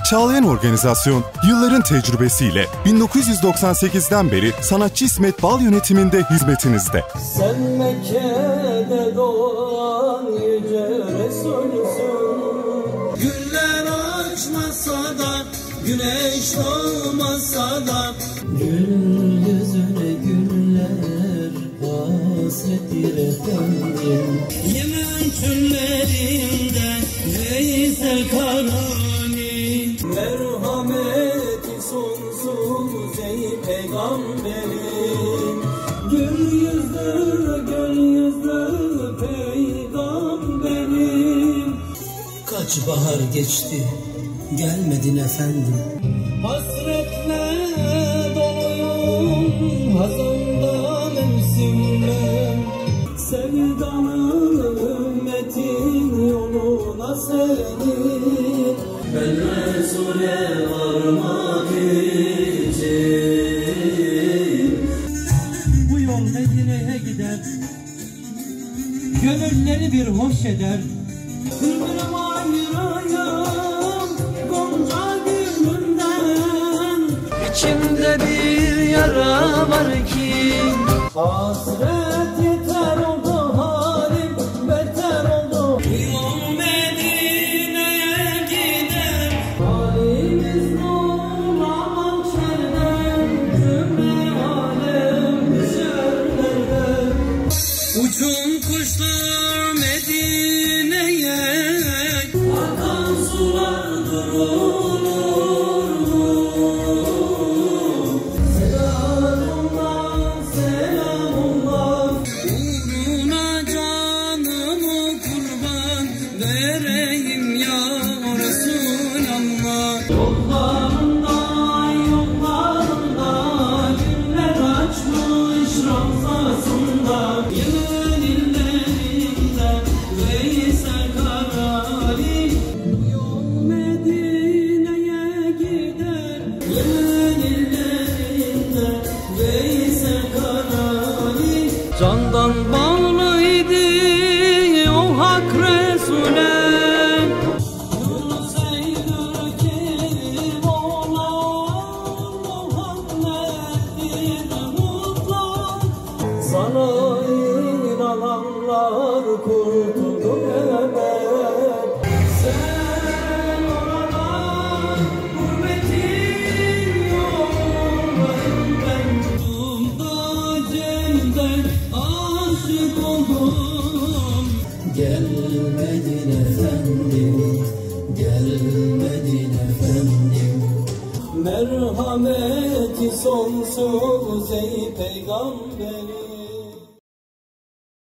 Çağlayan Organizasyon, yılların tecrübesiyle 1998'den beri Sanatçı İsmet Bal yönetiminde hizmetinizde. Sen Mekke'de doğan yüce Resulsün. Güller açmasa da, güneş doğmasa da, gül yüzüne güller hasrettir efendim. Yemen çöllerinde Veysel Karani, merhameti sonsuz ey peygamberim. Gül yüzlü peygamberim. Kaç bahar geçti, gelmedin efendim. Hasretle doluyum, hazanda mevsimler. Sevdalı ümmetin yoluna senin. Ben Resul'e varmak için. Bu yol Medine'ye gider, gönülleri bir hoş eder. Gülüm ayırayım Gonca gülümden. İçimde bir yara var ki hasret yeter oldu, halim beter oldu. Yol Medine'ye gider, halimiz nur aman şerden. Cümle alem şerlerden. Uçun kuşlar Medine'ye, akan sular durur. Selamullah, selamullah. Uğruna canımı kurban vereyim ya Resulallah. Yollarında, yollarında güller açmış ravzasında. Yemen illerinde Veysel Karani. Bu yol Medine'ye gider, Yemen illerinde Veysel Karani. Candan bağlıydı o hak Resul'e. Yunus Eylül Kerim olan Muhammed'dir mutlak. Sana inananlar kurtuldu ebed. Sen orada gurbetin yoldayım ben. Dumda cennet aşık oldum. Gelmedin efendim, gelmedin efendim. Merhameti sonsuz ey peygamberim.